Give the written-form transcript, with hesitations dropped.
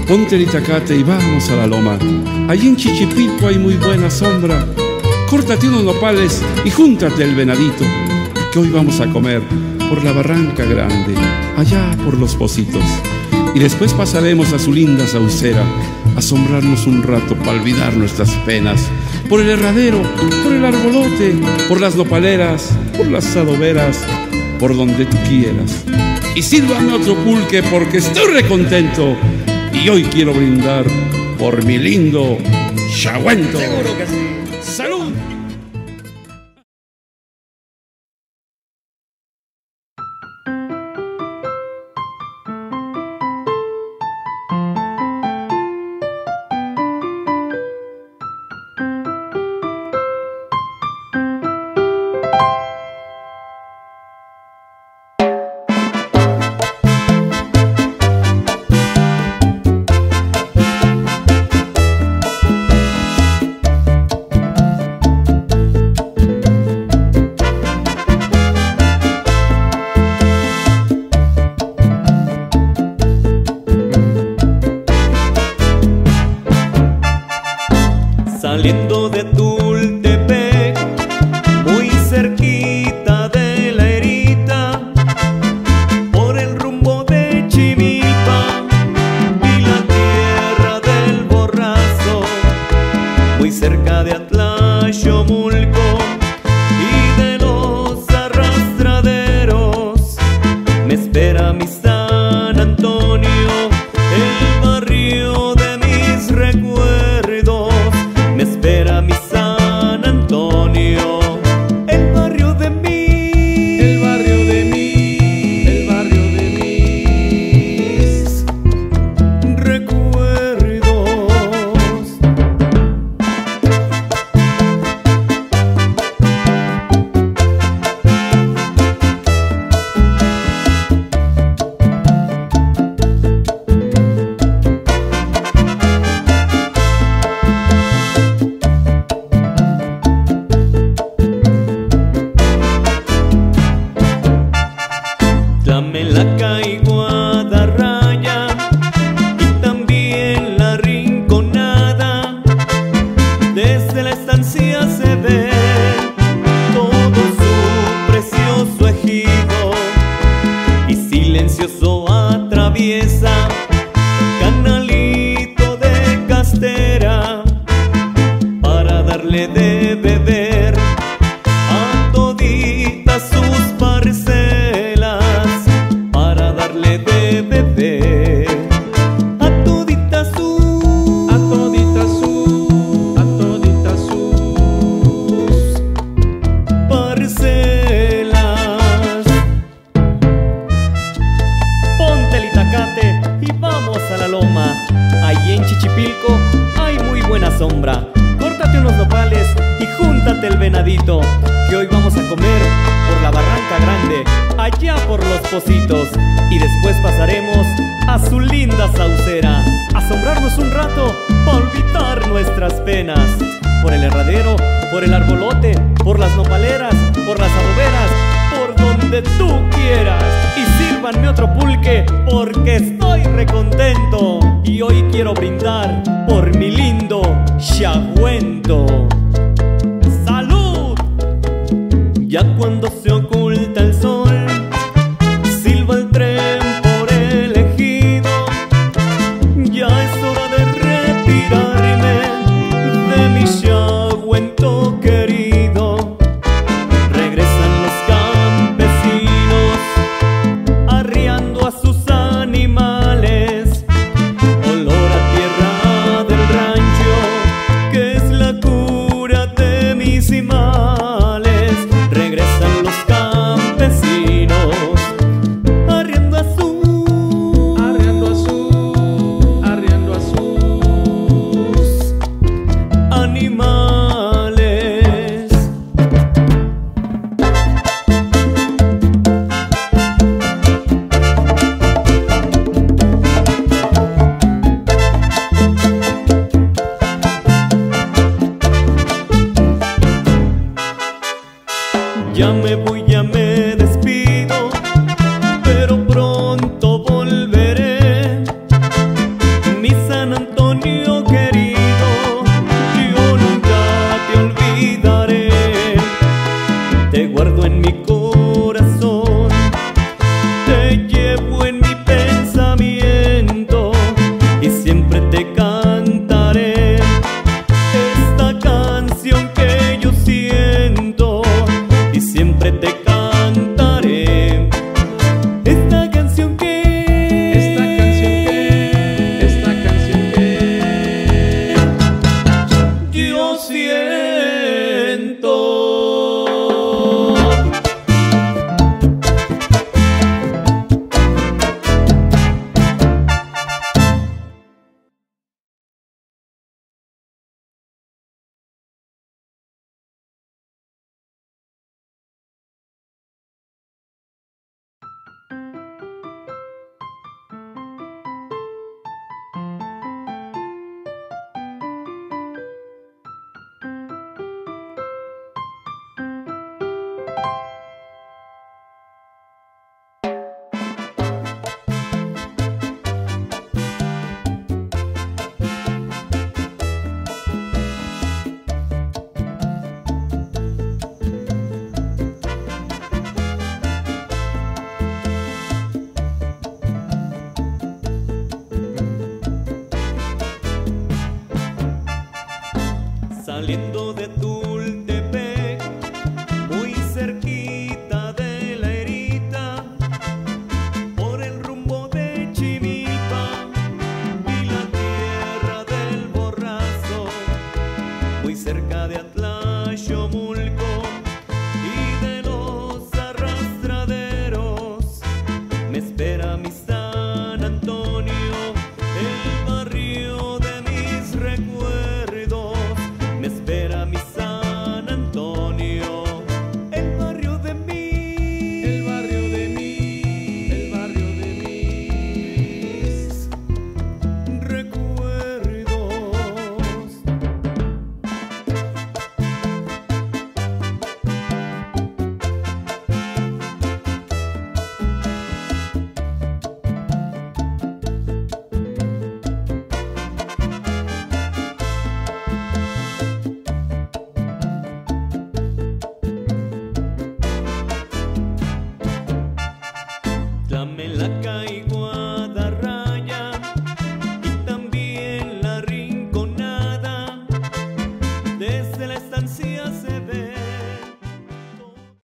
Ponte el itacate y vamos a la loma. Allí en Chichipilco hay muy buena sombra. Córtate unos nopales y júntate el venadito, que hoy vamos a comer por la barranca grande, allá por los Pocitos. Y después pasaremos a su linda saucera, a asombrarnos un rato para olvidar nuestras penas. Por el herradero, por el arbolote, por las nopaleras, por las adoberas, por donde tú quieras. Y sírvame otro pulque porque estoy recontento. Y hoy quiero brindar por mi lindo Chahuento. Seguro que sí. ¡Salud! Saliendo de Tultepec, muy cerquita de la erita, por el rumbo de Chivilpa, vi la tierra del Borrazo, muy cerca de Atlaxomulco y de los arrastraderos. Me espera mi San Antonio, el barrio de mis recuerdos. Me espera mi San Antonio, el barrio de mí, el barrio de mí, el barrio de mis recuerdos. Tlamelaka y Guadarraya y también la Rinconada, desde la estancia se ve todo su precioso ejido y silencioso atraviesa Canalito de Castera para darle de beber a toditas sus parcelas, para darle de beber a toditas sus, a toditas sus, a toditas sus parcelas. Ponte el itacate y vamos a la loma. Allí en Chichipilco hay muy buena sombra. Córtate unos nopales y júntate el venadito, que hoy vamos a comer por la barranca grande, allá por los Pocitos. Y después pasaremos a su linda saucera, a asombrarnos un rato para olvidar nuestras penas. Por el herradero, por el arbolote, por las nopaleras, por las adoberas, por donde tú quieras. Y sírvanme otro pulque porque estoy recontento. Y hoy quiero brindar